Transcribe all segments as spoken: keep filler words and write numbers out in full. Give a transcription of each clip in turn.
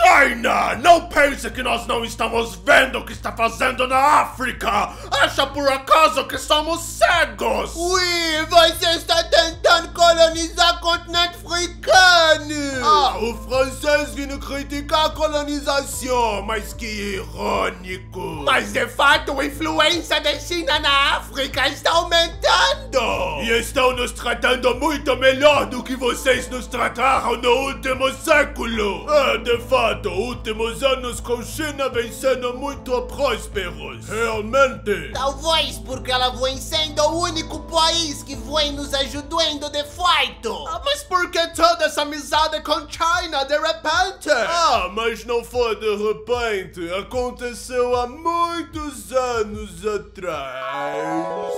China, não pense que nós não estamos vendo o que está fazendo na África. Acha por acaso que somos cegos? Ui, você está tentando colonizar o continente africano. Ah, o francês vindo criticar a colonização, mas que irônico. Mas de fato a influência da China na África está aumentando. E estão nos tratando muito melhor do que vocês nos trataram no último século. É, de fato, últimos anos com China vem sendo muito prósperos. Realmente. Talvez porque ela vem sendo o único país que vem nos ajudando de fato. Ah, mas por que toda essa amizade com China de repente? Ah, mas não foi de repente. Aconteceu há muitos anos atrás.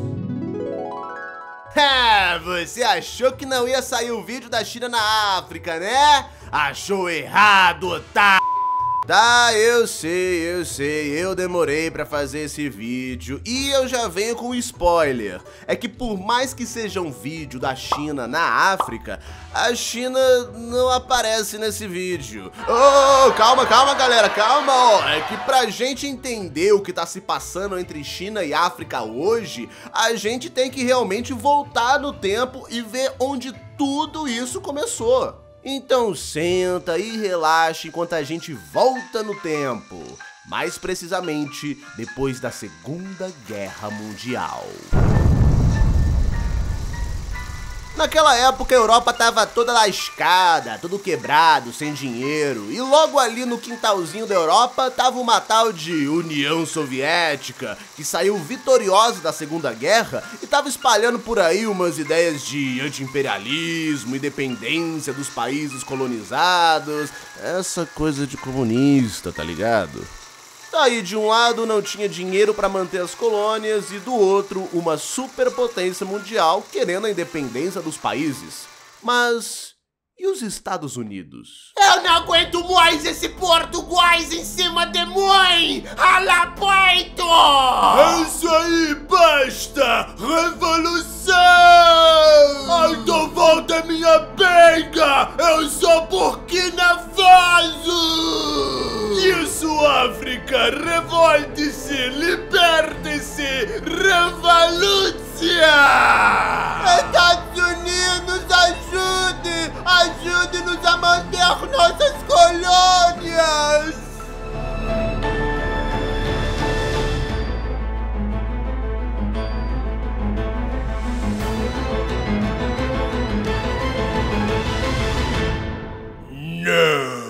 Ah, você achou que não ia sair o vídeo da China na África, né? Achou errado, tá? Tá, eu sei, eu sei, eu demorei pra fazer esse vídeo e eu já venho com um spoiler. É que por mais que seja um vídeo da China na África, a China não aparece nesse vídeo. Oh, calma, calma galera, calma, ó. É que pra gente entender o que tá se passando entre China e África hoje, a gente tem que realmente voltar no tempo e ver onde tudo isso começou. Então senta e relaxa enquanto a gente volta no tempo, mais precisamente depois da Segunda Guerra Mundial. Naquela época a Europa tava toda lascada, tudo quebrado, sem dinheiro, e logo ali no quintalzinho da Europa tava uma tal de União Soviética, que saiu vitoriosa da Segunda Guerra e tava espalhando por aí umas ideias de anti-imperialismo, independência dos países colonizados, essa coisa de comunista, tá ligado? Daí de um lado não tinha dinheiro para manter as colônias e do outro uma superpotência mundial querendo a independência dos países. Mas e os Estados Unidos? Eu não aguento mais esse português em cima de mãe! Rala peito! É isso aí, basta! Revolução! Então volta minha benga! Eu sou Burkina Faso! Isso, África! Revolte-se! Liberte-se! Revolúcia! Estados Unidos, ajude! Ajude-nos a manter nossas colônias! Não!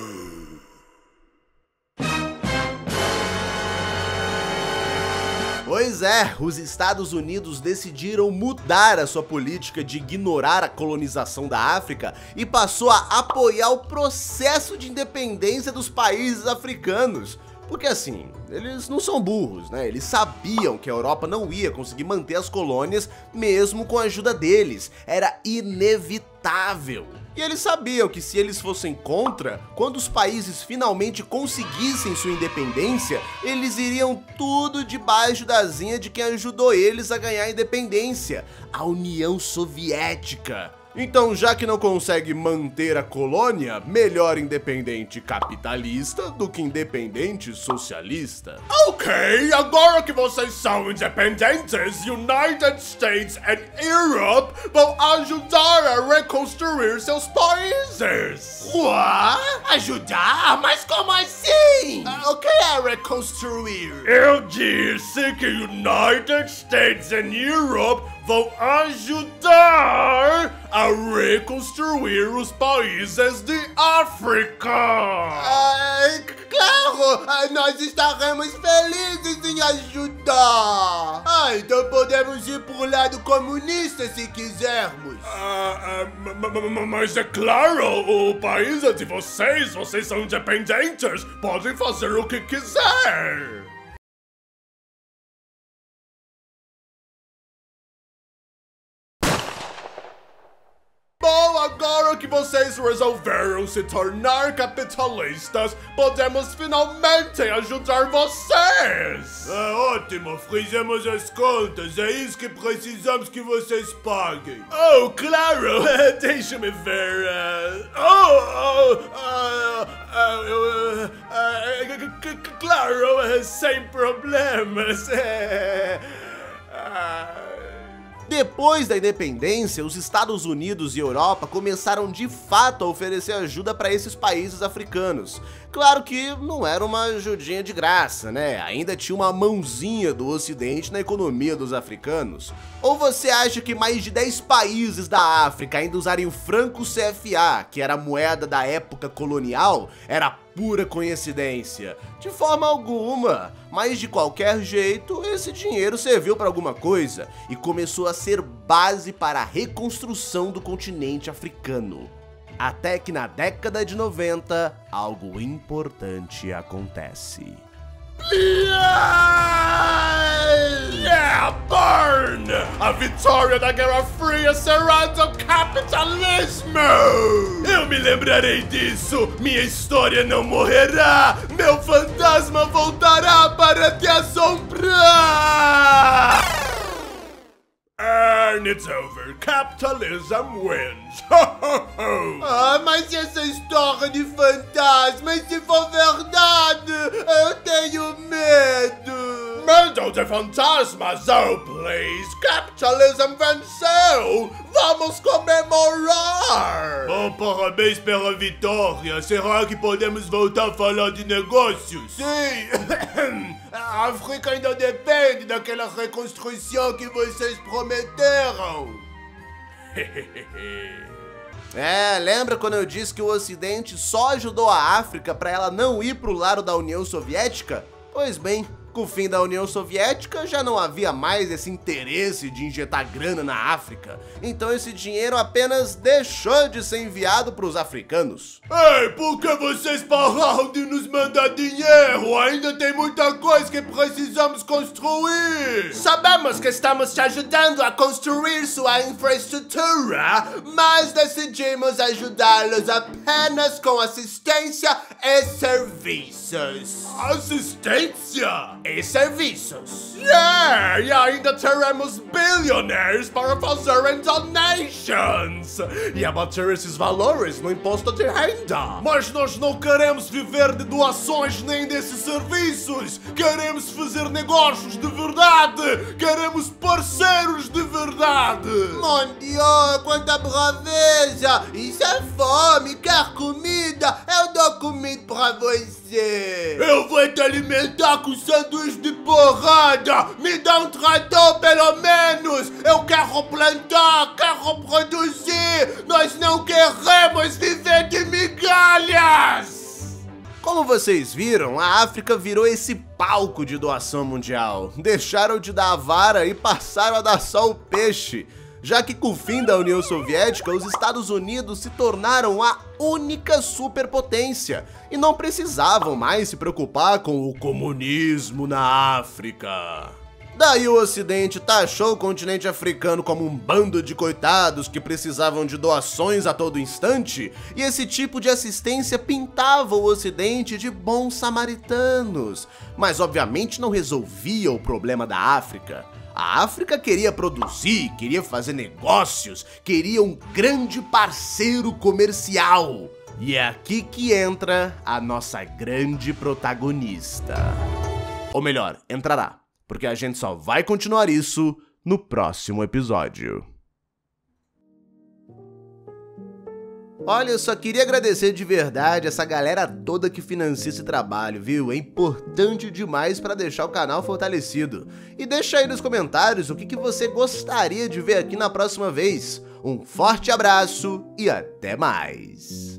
Pois é, os Estados Unidos decidiram mudar a sua política de ignorar a colonização da África e passou a apoiar o processo de independência dos países africanos. Porque assim, eles não são burros, né? Eles sabiam que a Europa não ia conseguir manter as colônias mesmo com a ajuda deles. Era inevitável. E eles sabiam que se eles fossem contra, quando os países finalmente conseguissem sua independência, eles iriam tudo debaixo da asinha de quem ajudou eles a ganhar a independência, a União Soviética. Então, já que não consegue manter a colônia, melhor independente capitalista do que independente socialista. Ok, agora que vocês são independentes, United States and Europe vão ajudar a reconstruir seus países. What? Ajudar? Mas como assim? Uh, o que é reconstruir? Eu disse que United States and Europe vão ajudar a reconstruir os países de África. Ah, claro, nós estaremos felizes em ajudar. Ah, então podemos ir pro lado comunista se quisermos. Ah, ah, mas é claro, o país é de vocês, vocês são independentes, podem fazer o que quiser. Bom, agora que vocês resolveram se tornar capitalistas, podemos finalmente ajudar vocês! É ótimo, fizemos as contas, é isso que precisamos que vocês paguem. Oh, claro, deixa-me ver. Uh... Oh, oh, uh, uh, eu, claro, sem problemas. Depois da independência, os Estados Unidos e Europa começaram de fato a oferecer ajuda para esses países africanos. Claro que não era uma ajudinha de graça, né? Ainda tinha uma mãozinha do Ocidente na economia dos africanos. Ou você acha que mais de dez países da África ainda usarem o franco C F A, que era a moeda da época colonial, era pura coincidência? De forma alguma, mas de qualquer jeito, esse dinheiro serviu para alguma coisa e começou a ser base para a reconstrução do continente africano. Até que na década de noventa, algo importante acontece. Yeah, burn! A vitória da Guerra Fria será do capitalismo! Eu me lembrarei disso! Minha história não morrerá! Meu fantasma voltará para te assombrar! And it's over. Capitalism wins. Ah, mas essa história de fantasma, se for verdade, eu tenho medo. Medo de fantasmas? Oh, please. Capitalism venceu. Vamos comemorar. Oh, parabéns pela vitória. Será que podemos voltar a falar de negócios? Sim. A África ainda depende daquela reconstrução que vocês prometeram. É, lembra quando eu disse que o Ocidente só ajudou a África para ela não ir pro lado da União Soviética? Pois bem, com o fim da União Soviética já não havia mais esse interesse de injetar grana na África, então esse dinheiro apenas deixou de ser enviado para os africanos. Ei, por que vocês pararam de nos mandar dinheiro? Ainda tem muita coisa que precisamos construir. Sabemos que estamos te ajudando a construir sua infraestrutura, mas decidimos ajudá-los apenas com assistência e serviços. Assistência? E serviços. Yeah! E ainda teremos billionaires para fazerem donations! E abater esses valores no imposto de renda! Mas nós não queremos viver de doações nem desses serviços! Queremos fazer negócios de verdade! Queremos parceiros de verdade! Mon Dieu, quanta braveza! Isso é fome, quer comida? Eu dou comida pra você! Eu vou te alimentar com sanduíche de porrada! Me dá um trator pelo menos! Eu quero plantar, quero produzir! Nós não queremos viver de migalhas! Como vocês viram, a África virou esse palco de doação mundial. Deixaram de dar a vara e passaram a dar só o peixe. Já que com o fim da União Soviética, os Estados Unidos se tornaram a única superpotência e não precisavam mais se preocupar com o comunismo na África. Daí o Ocidente taxou o continente africano como um bando de coitados que precisavam de doações a todo instante, e esse tipo de assistência pintava o Ocidente de bons samaritanos, mas obviamente não resolvia o problema da África. A África queria produzir, queria fazer negócios, queria um grande parceiro comercial. E é aqui que entra a nossa grande protagonista. Ou melhor, entrará, porque a gente só vai continuar isso no próximo episódio. Olha, eu só queria agradecer de verdade essa galera toda que financia esse trabalho, viu? É importante demais para deixar o canal fortalecido. E deixa aí nos comentários o que, que você gostaria de ver aqui na próxima vez. Um forte abraço e até mais!